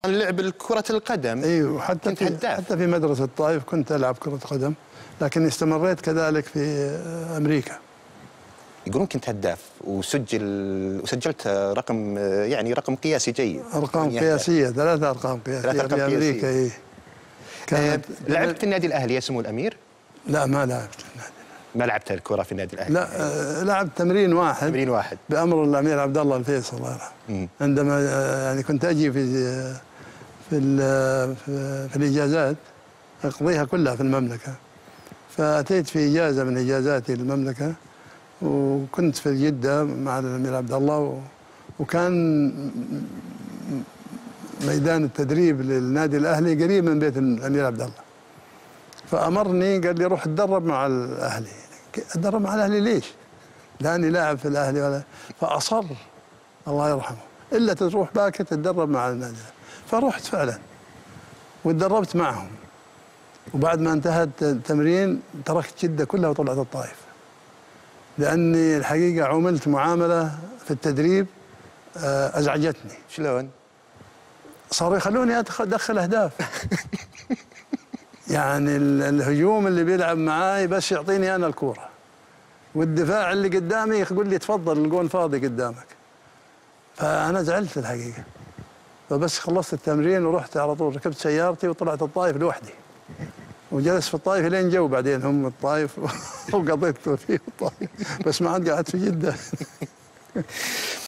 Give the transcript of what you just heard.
لعب كرة القدم. ايوه، حتى في مدرسة الطائف كنت ألعب كرة قدم، لكن استمريت كذلك في أمريكا. يقولون كنت هداف وسجلت رقم، يعني رقم قياسي جيد. أرقام قياسية، 3 أرقام قياسية في أمريكا. إيه. لعبت في النادي الأهلي يا سمو الأمير؟ لا، ما لعبت في النادي. ما لعبت الكرة في النادي الأهلي؟ لا، لعبت تمرين واحد بأمر الأمير عبد الله الفيصل الله يرحمه. عندما يعني كنت أجي في الإجازات أقضيها كلها في المملكة، فأتيت في إجازة من إجازاتي للمملكة، وكنت في جدة مع الأمير عبد الله، وكان ميدان التدريب للنادي الأهلي قريب من بيت الأمير عبد الله، فأمرني قال لي روح اتدرب مع الأهلي. اتدرب مع الأهلي ليش؟ لأني لاعب في الأهلي ولا. فأصر الله يرحمه إلا تروح باكر تتدرب مع النادي. فرحت فعلا وتدربت معهم، وبعد ما انتهت التمرين تركت جدة كلها وطلعت الطائف، لأني الحقيقة عملت معاملة في التدريب أزعجتني. شلون؟ صاروا يخلوني أدخل أهداف. يعني الهجوم اللي بيلعب معاي بس يعطيني أنا الكورة، والدفاع اللي قدامي يقول لي تفضل الجول فاضي قدامك. فأنا زعلت الحقيقة، فبس خلصت التمرين ورحت على طول ركبت سيارتي وطلعت الطائف لوحدي، وجلست في الطائف لين جو بعدين هم الطائف وقضيت فيه الطائف، بس ما عاد قعدت في جدة.